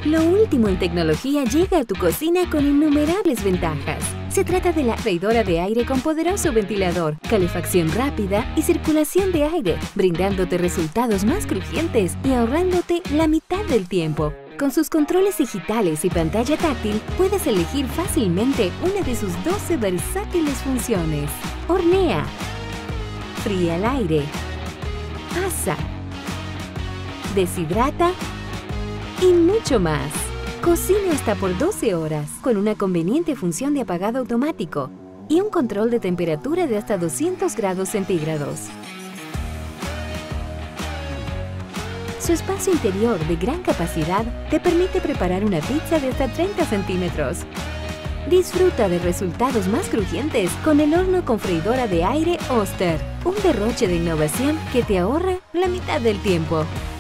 Lo último en tecnología llega a tu cocina con innumerables ventajas. Se trata de la freidora de aire con poderoso ventilador, calefacción rápida y circulación de aire, brindándote resultados más crujientes y ahorrándote la mitad del tiempo. Con sus controles digitales y pantalla táctil, puedes elegir fácilmente una de sus 12 versátiles funciones. Hornea, fría el aire, asa, deshidrata y mucho más. Cocina hasta por 12 horas con una conveniente función de apagado automático y un control de temperatura de hasta 200 grados centígrados. Su espacio interior de gran capacidad te permite preparar una pizza de hasta 30 centímetros. Disfruta de resultados más crujientes con el horno con freidora de aire Oster, un derroche de innovación que te ahorra la mitad del tiempo.